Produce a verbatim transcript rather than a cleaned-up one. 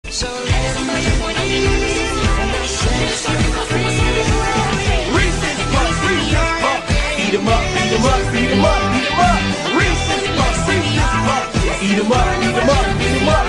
So Reese's Puffs, Reese's Puffs. Eat 'em up, eat 'em up, eat 'em up, eat 'em up. Reese's Puffs, Reese's Puffs. Eat 'em up, eat 'em up, eat 'em up.